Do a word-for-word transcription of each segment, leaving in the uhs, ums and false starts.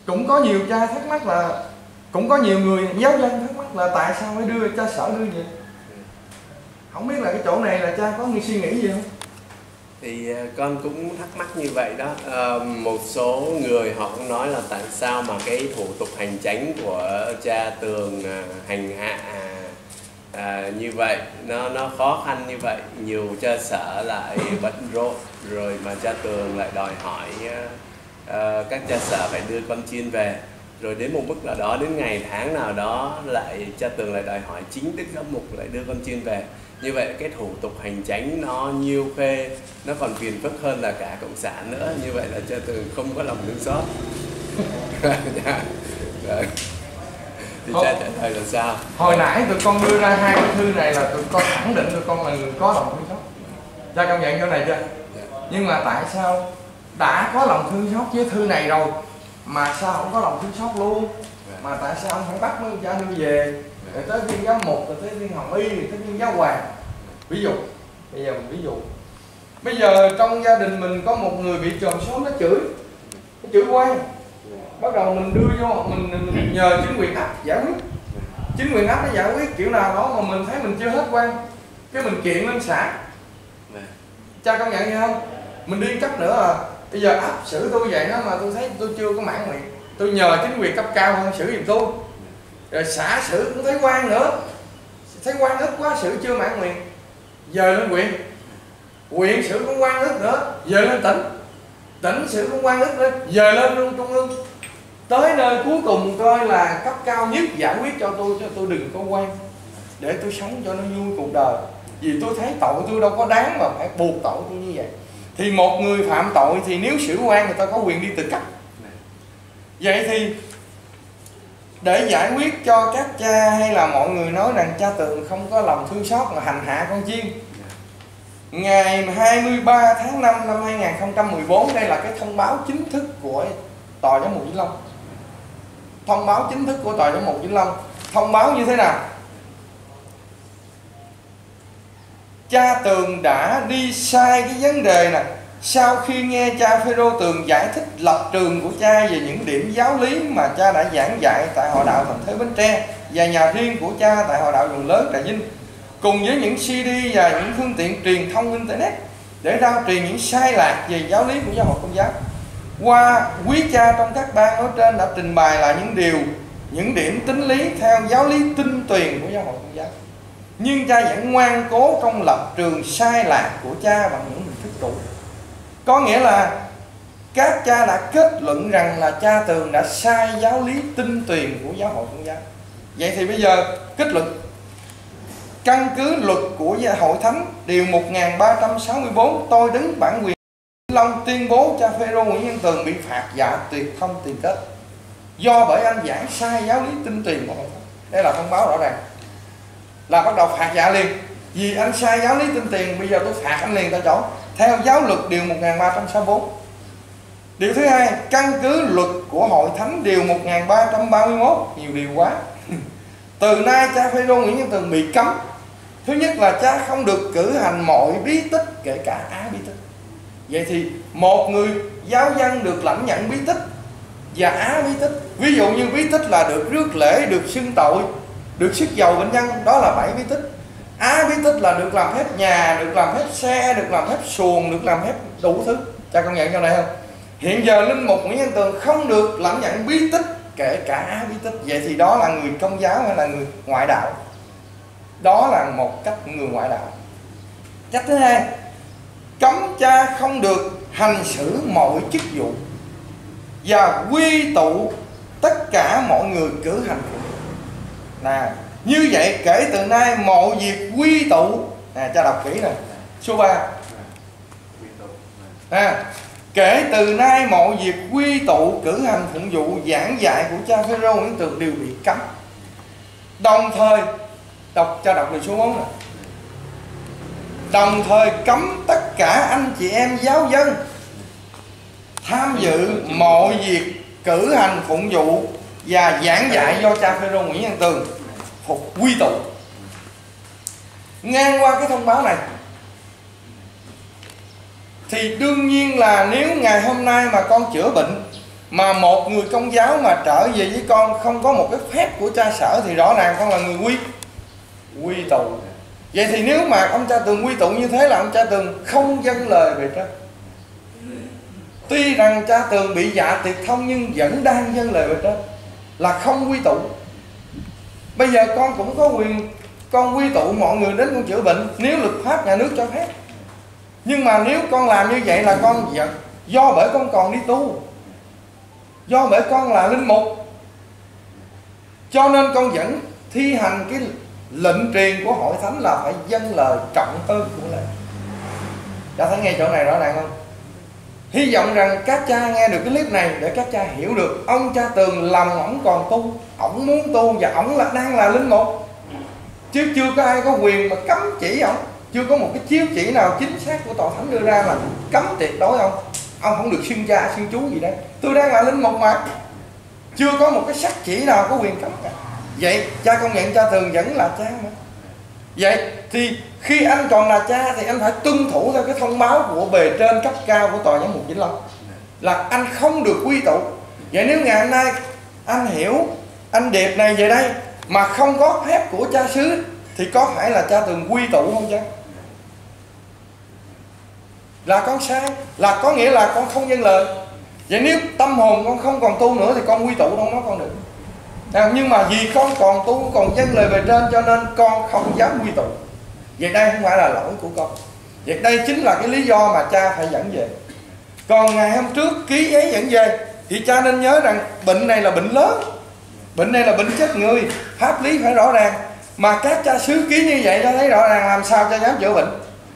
cũng có nhiều cha thắc mắc là, cũng có nhiều người giáo dân thắc mắc là tại sao phải đưa cha sở đưa vậy. Không biết là cái chỗ này là cha có người suy nghĩ gì không? Thì con cũng thắc mắc như vậy đó. À, một số người họ cũng nói là tại sao mà cái thủ tục hành chánh của cha Tường à, hành hạ à, như vậy, nó nó khó khăn như vậy, nhiều cha sở lại bận rộn, rồi mà cha Tường lại đòi hỏi à, các cha sở phải đưa con chiên về, rồi đến một mức nào đó, đến ngày tháng nào đó lại cha Tường lại đòi hỏi chính Đức Giám mục lại đưa con chiên về. Như vậy cái thủ tục hành chánh nó nhiều khê, nó còn phiền phức hơn là cả cộng sản nữa. Như vậy là cha Tường không có lòng thương xót. Thì cha trả lời là sao? Hồi nãy tụi con đưa ra hai cái thư này là tụi con khẳng định tụi con là người có lòng thương xót. Cha công nhận chỗ này chưa? Nhưng mà tại sao đã có lòng thương xót với thư này rồi mà sao không có lòng thương xót luôn? Mà tại sao ông phải bắt mấy cha đưa về, rồi tới viên giám mục, rồi tới viên hồng y, rồi tới viên giáo hoàng? Ví dụ, bây giờ mình ví dụ, bây giờ trong gia đình mình có một người bị tròn số, nó chửi, nó chửi quan, bắt đầu mình đưa vô, mình, mình nhờ chính quyền ấp giải quyết, chính quyền ấp nó giải quyết kiểu nào đó mà mình thấy mình chưa hết quan, cái mình kiện lên xã. Cha công nhận nghe không? Mình đi cấp nữa à, bây giờ ấp xử tôi vậy đó mà tôi thấy tôi chưa có mãn nguyện, tôi nhờ chính quyền cấp cao hơn xử giùm tôi. Rồi xã xử cũng thấy quan nữa, thấy quan ít quá xử chưa mãn nguyện, giờ lên huyện, huyện xử cũng quan ít nữa, giờ lên tỉnh, tỉnh xử cũng quan ít nữa, giờ lên luôn trung ương, tới nơi cuối cùng coi là cấp cao nhất giải quyết cho tôi, cho tôi đừng có quan, để tôi sống cho nó vui cuộc đời. Vì tôi thấy tội tôi đâu có đáng mà phải buộc tội tôi như vậy. Thì một người phạm tội thì nếu xử quan người ta có quyền đi từ cấp. Vậy thì để giải quyết cho các cha hay là mọi người nói rằng cha Tường không có lòng thương xót mà hành hạ con chiên, ngày hai mươi ba tháng năm năm hai nghìn không trăm mười bốn, đây là cái thông báo chính thức của Tòa Giám mục Vĩnh Long. Thông báo chính thức của Tòa Giám mục Vĩnh Long thông báo như thế nào? Cha Tường đã đi sai cái vấn đề này sau khi nghe cha Phêrô Tường giải thích lập trường của cha về những điểm giáo lý mà cha đã giảng dạy tại Hội đạo Thành Thới Bến Tre và nhà riêng của cha tại Hội đạo Vùng Lớn Trà Vinh, cùng với những xê đê và những phương tiện truyền thông internet để rao truyền những sai lạc về giáo lý của giáo hội Công giáo. Qua quý cha trong các ban nói trên đã trình bày lại những điều, những điểm tính lý theo giáo lý tinh tuyền của giáo hội Công giáo, nhưng cha vẫn ngoan cố trong lập trường sai lạc của cha bằng những hình thức cũ. Có nghĩa là các cha đã kết luận rằng là cha Tường đã sai giáo lý tinh tuyền của giáo hội Công giáo. Vậy thì bây giờ kết luận căn cứ luật của Hội Thánh điều một nghìn ba trăm sáu mươi tư, tôi đứng bản quyền Vĩnh Long tuyên bố cha Phêrô Nguyễn Văn Tường bị phạt dạ tuyệt thông tiền kết do bởi anh giảng sai giáo lý tinh tuyền của Hội Thánh. Đây là thông báo rõ ràng, là bắt đầu phạt dạ liền, vì anh sai giáo lý tinh tuyền, bây giờ tôi phạt anh liền tại chỗ theo giáo luật điều một nghìn ba trăm sáu mươi tư. Điều thứ hai, căn cứ luật của Hội Thánh điều một nghìn ba trăm ba mươi mốt, nhiều điều quá. Từ nay cha Phêrô Nguyễn Văn Tường bị cấm. Thứ nhất là cha không được cử hành mọi bí tích, kể cả á bí tích. Vậy thì một người giáo dân được lãnh nhận bí tích và á bí tích, ví dụ như bí tích là được rước lễ, được xưng tội, được sức dầu bệnh nhân, đó là bảy bí tích. Á bí tích là được làm phép nhà, được làm phép xe, được làm phép xuồng, được làm phép đủ thứ. Cha công nhận cho này không? Hiện giờ linh mục Nguyễn Văn Tường không được lãnh nhận bí tích, kể cả á bí tích. Vậy thì đó là người Công giáo hay là người ngoại đạo? Đó là một cách người ngoại đạo. Cách thứ hai, cấm cha không được hành xử mọi chức vụ và quy tụ tất cả mọi người cử hành. Nè, như vậy kể từ nay mọi việc quy tụ, nè cha đọc kỹ nè, số ba. À, kể từ nay mọi việc quy tụ cử hành phụng vụ giảng dạy của cha Phêrô Nguyễn Tường đều bị cấm. Đồng thời đọc cha đọc điều số bốn nè. Đồng thời cấm tất cả anh chị em giáo dân tham dự mọi việc cử hành phụng vụ và giảng dạy do cha Phêrô Nguyễn Văn Tường phục quy tụ. Ngang qua cái thông báo này thì đương nhiên là nếu ngày hôm nay mà con chữa bệnh mà một người Công giáo mà trở về với con không có một cái phép của cha sở thì rõ ràng con là người quy quy tụ. Vậy thì nếu mà ông cha Tường quy tụ như thế là ông cha Tường không dâng lời về trên. Tuy rằng cha Tường bị dạ tiệt thông nhưng vẫn đang dâng lời về trên, là không quy tụ. Bây giờ con cũng có quyền con quy tụ mọi người đến con chữa bệnh nếu luật pháp nhà nước cho phép. Nhưng mà nếu con làm như vậy là con giận, do bởi con còn đi tu, do bởi con là linh mục, cho nên con vẫn thi hành cái lệnh truyền của hội thánh là phải dâng lời trọng hơn của lễ. Cha thấy nghe chỗ này rõ ràng không? Hy vọng rằng các cha nghe được cái clip này để các cha hiểu được ông cha Tường lòng ổng còn tu, ổng muốn tu và ổng là đang là linh mục, chứ chưa có ai có quyền mà cấm chỉ ổng. Chưa có một cái chiếu chỉ nào chính xác của tòa thánh đưa ra là cấm tuyệt đối ông ông không được xưng cha xưng chú gì đấy. Tôi đang là linh mục mà, chưa có một cái sắc chỉ nào có quyền cấm cả. Vậy cha công nhận cha Tường vẫn là cha mà. Vậy thì khi anh còn là cha thì anh phải tuân thủ theo cái thông báo của bề trên cấp cao của tòa giám mục Vĩnh Long là anh không được quy tụ. Vậy nếu ngày hôm nay anh hiểu anh Điệp này về đây mà không có phép của cha xứ thì có phải là cha Tường quy tụ không cha? Là con sai, là có nghĩa là con không dâng lời. Vậy nếu tâm hồn con không còn tu nữa thì con quy tụ đâu nó con được. Nhưng mà vì con còn tu, còn dâng lời về trên cho nên con không dám quy tụ. Vậy đây không phải là lỗi của con. Vậy đây chính là cái lý do mà cha phải dẫn về. Còn ngày hôm trước ký giấy dẫn về thì cha nên nhớ rằng bệnh này là bệnh lớn, bệnh này là bệnh chết người, pháp lý phải rõ ràng. Mà các cha xứ ký như vậy cho thấy rõ ràng, làm sao cha dám chữa bệnh?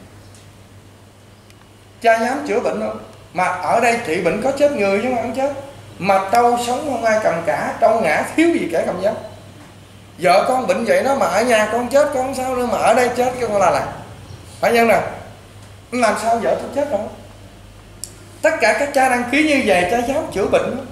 Cha dám chữa bệnh không? Mà ở đây trị bệnh có chết người chứ không chết. Mà trâu sống không ai cầm cả, trâu ngã thiếu gì kẻ cầm giám. Vợ con bệnh vậy đó mà ở nhà con chết con không sao nữa, mà ở đây chết cái con là làm. Phải nhân nè, làm sao vợ tôi chết rồi? Tất cả các cha đăng ký như vậy cha dám chữa bệnh đó.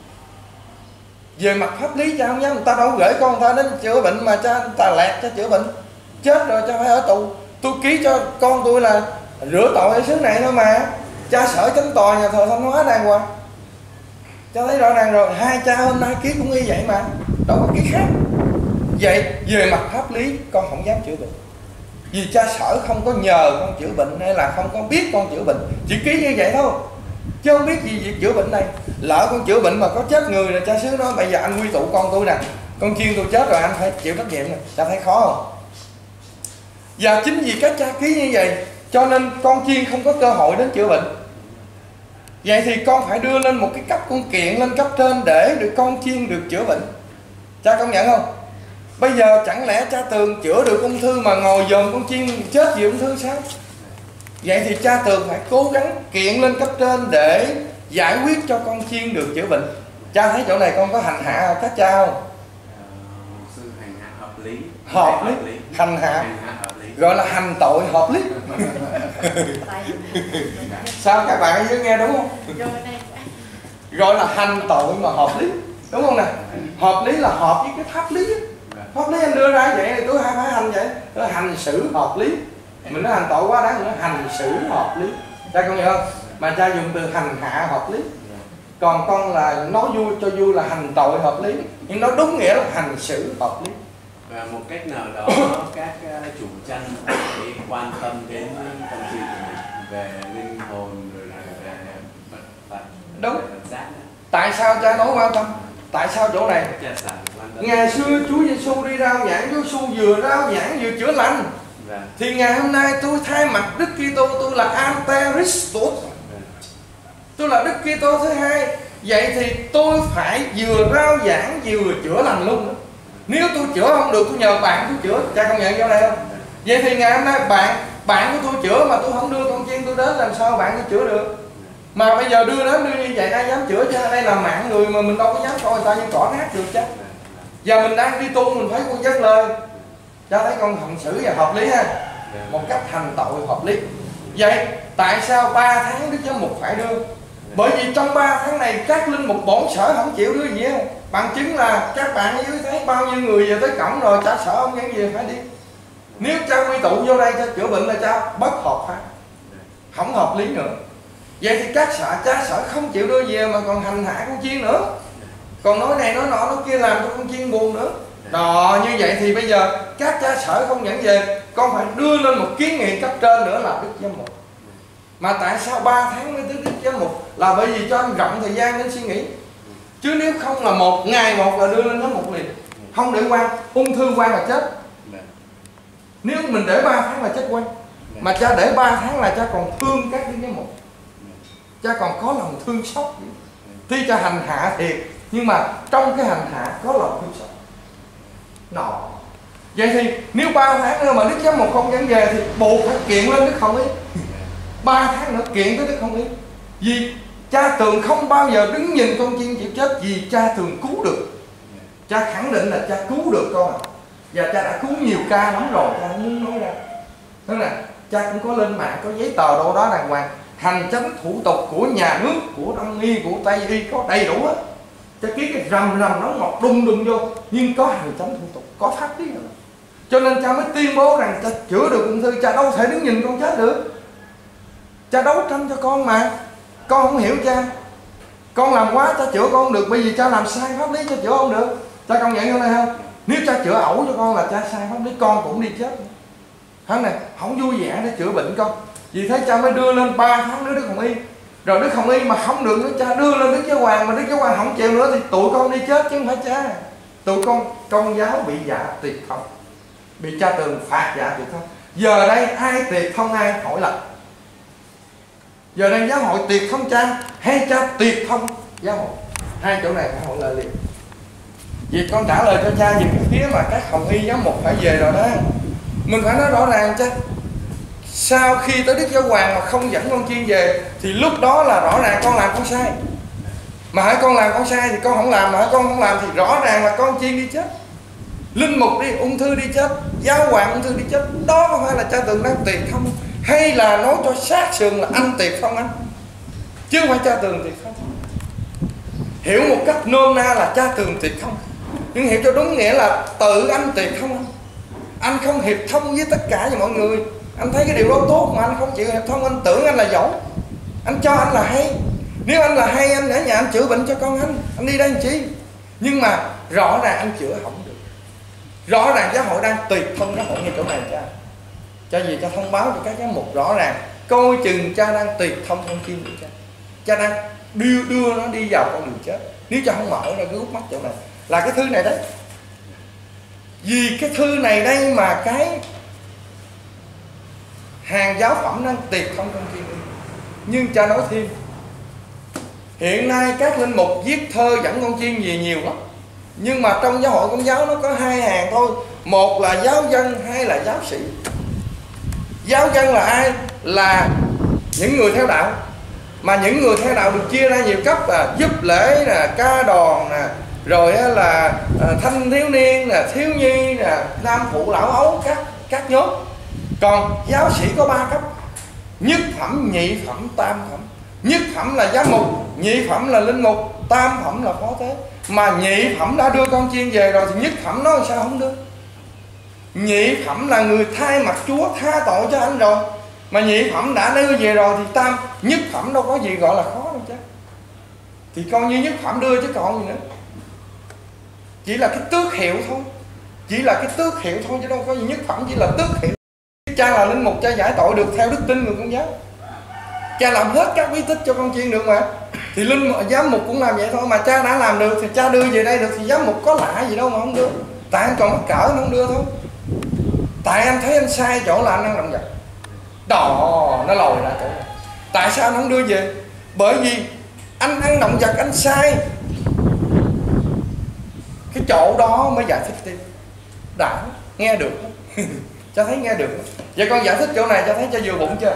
Về mặt pháp lý cha không dám, người ta đâu gửi con người ta đến chữa bệnh mà cha người ta lẹt cha chữa bệnh. Chết rồi cha phải ở tù. Tôi ký cho con tôi là rửa tội ở xứ này thôi mà. Cha sở chánh tòa nhà thờ Thanh Hóa đàng hoàng. Cha thấy rõ ràng rồi, hai cha hôm nay ký cũng như vậy mà, đâu có ký khác. Vậy về mặt pháp lý con không dám chữa bệnh, vì cha sở không có nhờ con chữa bệnh hay là không có biết con chữa bệnh, chỉ ký như vậy thôi chứ không biết gì việc chữa bệnh này. Lỡ con chữa bệnh mà có chết người là cha xứ nói bây giờ anh quy tụ con tôi nè, con chiên tôi chết rồi anh phải chịu trách nhiệm nè. Cha thấy khó không? Và chính vì các cha ký như vậy cho nên con chiên không có cơ hội đến chữa bệnh. Vậy thì con phải đưa lên một cái cấp, con kiện lên cấp trên để được con chiên được chữa bệnh. Cha công nhận không? Bây giờ chẳng lẽ cha Tường chữa được ung thư mà ngồi dòm con chiên chết vì ung thư sao? Vậy thì cha Tường phải cố gắng kiện lên cấp trên để giải quyết cho con chiên được chữa bệnh. Cha thấy chỗ này con có hành hạ các cha không? Sư hành hạ hợp lý. Hợp lý, lý. Hành hạ. Hành hạ hợp lý. Gọi là hành tội hợp lý. Sao các bạn dưới nghe đúng không? Gọi là hành tội mà hợp lý, đúng không nè? Hợp lý là hợp với cái pháp lý. Pháp lý anh đưa ra vậy thì tôi phải hành vậy. Tôi hành xử hợp lý. Mình nói hành tội quá đáng, nữa hành xử hợp lý. Cha con hiểu không? Mà cha dùng từ hành hạ hợp lý. Còn con là nói vui cho vui là hành tội hợp lý, nhưng nó đúng nghĩa là hành xử hợp lý. Và một cách nào đó các chủ chăn phải quan tâm đến con chị về linh hồn rồi về vật vật. Đúng. Tại sao cha nói quan tâm? Tại sao chỗ này? Ngày xưa Chúa Giêsu đi rao giảng, Chúa Giêsu vừa rao giảng vừa chữa lành. Thì ngày hôm nay tôi thay mặt Đức Kitô, tôi là Anteristus, tôi là Đức Kitô thứ hai. Vậy thì tôi phải vừa rao giảng vừa chữa lành luôn. Nếu tôi chữa không được tôi nhờ bạn tôi chữa. Cha công nhận chỗ này không? Vậy thì ngày hôm nay bạn bạn của tôi chữa mà tôi không đưa con chiên tôi đến, làm sao bạn tôi chữa được? Mà bây giờ đưa đến đưa như vậy ai dám chữa cha? Đây là mạng người mà mình đâu có dám coi người ta như cỏ rác được cha. Giờ mình đang đi tu mình phải con dâng lời. Cha thấy con hành xử và hợp lý ha, một cách hành tội hợp lý. Vậy tại sao ba tháng Đức Giám Mục phải đưa? Bởi vì trong ba tháng này các linh mục bổn sở không chịu đưa gì hết. Bằng chứng là các bạn ở dưới thấy bao nhiêu người về tới cổng rồi, cha sở không nhận gì phải đi. Nếu cha quy tụ vô đây cha chữa bệnh là cha bất hợp pháp, không hợp lý nữa. Vậy thì các sở cha sở không chịu đưa về mà còn hành hạ con chiên nữa, còn nói này nói nọ nói kia làm cho con chiên buồn nữa. Đó, như vậy thì bây giờ các cha sở không dẫn về, con phải đưa lên một kiến nghị cấp trên nữa là đức giám mục. Mà tại sao ba tháng mới tới đức giám mục? Là bởi vì cho anh rộng thời gian đến suy nghĩ. Chứ nếu không là một ngày một là đưa lên giám mục liền. Không để quan, ung thư quan là chết. Nếu mình để ba tháng là chết quan. Mà cha để ba tháng là cha còn thương các đức giám mục, cha còn có lòng thương xót. Tuy cha hành hạ thiệt, nhưng mà trong cái hành hạ có lòng thương xót. Nọ. Vậy thì nếu ba tháng nữa mà đức giám mục không dẫn về thì buộc phải kiện lên đức Hồng Y. Ba tháng nữa kiện tới đức Hồng Y. Vì cha Tường không bao giờ đứng nhìn con chiên chịu chết, vì cha Tường cứu được. Cha khẳng định là cha cứu được con à. Và cha đã cứu nhiều ca lắm rồi, cha không muốn nói ra. Thế là cha cũng có lên mạng, có giấy tờ đâu đó đàng hoàng. Hành chánh thủ tục của nhà nước, của Đông Y, của Tây Y có đầy đủ á. Cha ký cái rầm rầm nó ngọt đùng đùng vô, nhưng có hành chánh thủ tục, có pháp lý rồi. Cho nên cha mới tuyên bố rằng cha chữa được ung thư. Cha đâu thể đứng nhìn con chết được. Cha đấu tranh cho con mà. Con không hiểu cha. Con làm quá cha chữa con không được, bởi vì cha làm sai pháp lý cha chữa không được. Cha công nhận như này không? Nếu cha chữa ẩu cho con là cha sai pháp lý, con cũng đi chết. Hắn này không vui vẻ để chữa bệnh con. Vì thế cha mới đưa lên ba tháng nữa đức Hồng Y. Rồi đức Hồng Y mà không được nữa cha đưa lên đức Giáo Hoàng, mà đức Giáo Hoàng không chịu nữa thì tụi con đi chết chứ không phải cha. Tụi con công giáo bị dạ tiệt thông, bị cha Tường phạt dạ tiệt thông. Giờ đây ai tiệt thông ai hỏi là giờ đây giáo hội tiệt thông cha hay cha tiệt thông giáo hội? Hai chỗ này phải hỏi lại liền. Vì con trả lời cho cha về cái phía mà các Hồng Y giám mục phải về rồi đó. Mình phải nói rõ ràng chứ. Sau khi tới đức Giáo Hoàng mà không dẫn con chiên về thì lúc đó là rõ ràng con làm con sai. Mà hãy con làm con sai thì con không làm, mà hãy con không làm thì rõ ràng là con chiên đi chết. Linh mục đi ung thư đi chết, giáo hoàng ung thư đi chết. Đó có phải là cha Tường đang tiệt thông, hay là nói cho sát sườn là anh tiệt thông anh, chứ không phải cha Tường tiệt thông? Hiểu một cách nôm na là cha Tường tiệt thông, nhưng hiểu cho đúng nghĩa là tự anh tiệt thông anh. Anh không hiệp thông với tất cả với mọi người. Anh thấy cái điều đó tốt mà anh không chịu hiệp thông. Anh tưởng anh là giỏi, anh cho anh là hay. Nếu anh là hay anh ở nhà anh chữa bệnh cho con anh, anh đi đây làm chi? Nhưng mà rõ ràng anh chữa không được. Rõ ràng giáo hội đang tuyệt thông giáo hội như chỗ này cha. Cha gì cha thông báo cho các giám mục rõ ràng, coi chừng cha đang tuyệt thông con chiên của cha. Cha đang đưa đưa nó đi vào con đường chết. Nếu cha không mở ra cái út mắt chỗ này là cái thứ này đấy. Vì cái thư này đây mà cái hàng giáo phẩm đang tuyệt thông con chiên. Nhưng cha nói thêm, hiện nay các linh mục viết thơ dẫn con chiên về nhiều lắm. Nhưng mà trong giáo hội Công giáo nó có hai hàng thôi. Một là giáo dân, hai là giáo sĩ. Giáo dân là ai? Là những người theo đạo. Mà những người theo đạo được chia ra nhiều cấp, là giúp lễ nè, ca đoàn nè, rồi là thanh thiếu niên nè, thiếu nhi nè, nam phụ lão ấu, các các nhóm. Còn giáo sĩ có ba cấp: nhất phẩm, nhị phẩm, tam phẩm. Nhất phẩm là giám mục, nhị phẩm là linh mục, tam phẩm là phó tế. Mà nhị phẩm đã đưa con chiên về rồi thì nhất phẩm nó sao không đưa? Nhị phẩm là người thay mặt Chúa tha tội cho anh rồi, mà nhị phẩm đã đưa về rồi thì tam, nhất phẩm đâu có gì gọi là khó đâu chứ. Thì coi như nhất phẩm đưa chứ còn gì nữa. Chỉ là cái tước hiệu thôi, chỉ là cái tước hiệu thôi chứ đâu có gì. Nhất phẩm chỉ là tước hiệu. Cha là linh mục, cha giải tội được theo đức tin người Công giáo. Cha làm hết các bí tích cho con chiên được mà. Thì linh giám mục cũng làm vậy thôi. Mà cha đã làm được thì cha đưa về đây được, thì giám mục có lạ gì đâu mà không đưa. Tại anh còn mắc cỡ nó không đưa thôi. Tại anh thấy anh sai chỗ là anh ăn động vật. Đò nó lòi ra chỗ này. Tại sao anh không đưa về? Bởi vì anh ăn động vật anh sai. Cái chỗ đó mới giải thích tiếp. Đã nghe được. Cha thấy nghe được. Vậy con giải thích chỗ này cho thấy cha vừa bụng chưa?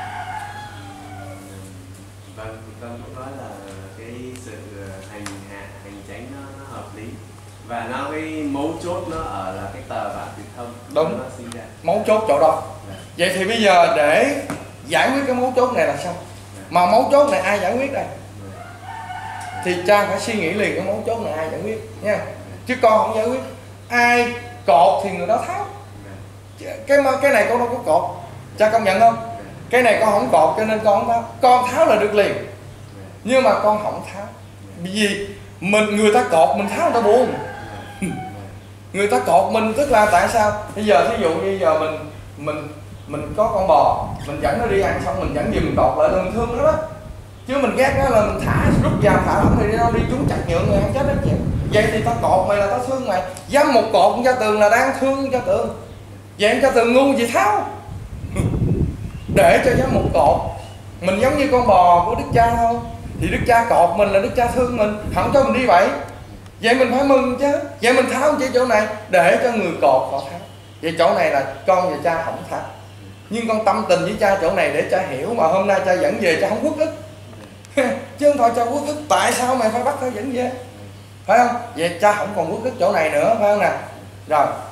Vâng, con cũng nói là cái sự hành hạ, hành chánh nó, nó hợp lý. Và nó cái mấu chốt nó ở là cái tờ bản tuyệt thông. Đúng, nó sinh ra. Mấu chốt chỗ đó. Dạ. Vậy thì bây giờ để giải quyết cái mấu chốt này là sao? Dạ. Mà mấu chốt này ai giải quyết đây? Dạ. Thì cha phải suy nghĩ liền cái mấu chốt này ai giải quyết nha. Dạ. Chứ con không giải quyết. Ai cột thì người đó tháo. Dạ. Cái cái này con đâu có cột. Cha công nhận không? Dạ. cái này con không cột cho nên con không tháo. Con tháo là được liền, nhưng mà con không tháo. Vì mình người ta cột mình tháo người ta buồn. Người ta cột mình tức là tại sao? Bây giờ thí dụ như giờ mình mình mình có con bò, mình dẫn nó đi ăn xong mình dẫn về mình cột lại là mình thương nó đó. Chứ mình ghét nó là mình thả rút vào thả lỏng thì nó đi trúng chặt nhượng người ăn chết hết vậy. Vậy thì ta cột mày là ta thương mày. Dám một cột cho Tường là đang thương cho Tường. Vậy cho Tường ngu gì tháo. Để cho dám một cột. Mình giống như con bò của Đức Cha thôi. Thì Đức Cha cột mình là Đức Cha thương mình, không cho mình đi vậy. Vậy mình phải mừng chứ. Vậy mình tháo chỉ chỗ này để cho người cột họ tháo. Vậy chỗ này là con và cha không tháo. Nhưng con tâm tình với cha chỗ này để cha hiểu, mà hôm nay cha dẫn về cha không uất ức. Chứ không thôi cha uất ức, tại sao mày phải bắt tao dẫn về, phải không? Vậy cha không còn uất ức chỗ này nữa, phải không nè? Rồi